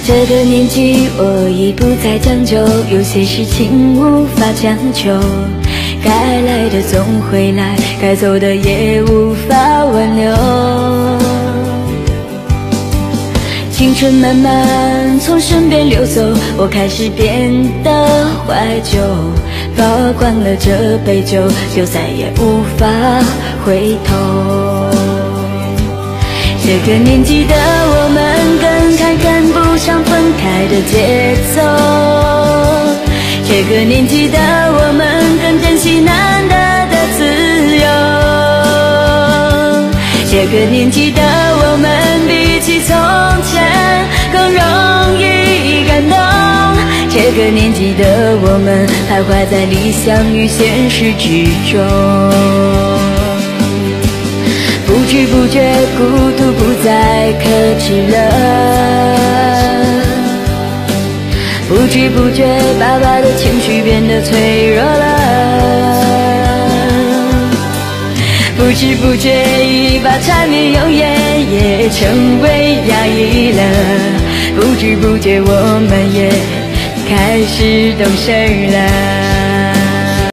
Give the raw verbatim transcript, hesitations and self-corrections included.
这个年纪我已不再将就，有些事情无法强求，该来的总会来，该走的也无法挽留。青春慢慢从身边流走，我开始变得怀旧，喝惯了这杯酒，就再也无法回头。这个年纪的我们更看赶不上分开的节奏，这个年纪的我们更珍惜难得的自由，这个年纪的我们比起从前更容易感动，这个年纪的我们徘徊在理想与现实之中。不知不觉孤独不再可耻了，不知不觉爸爸的情绪变得脆弱了，不知不觉一把缠绵永远也成为压抑了，不知不觉我们也开始懂事了。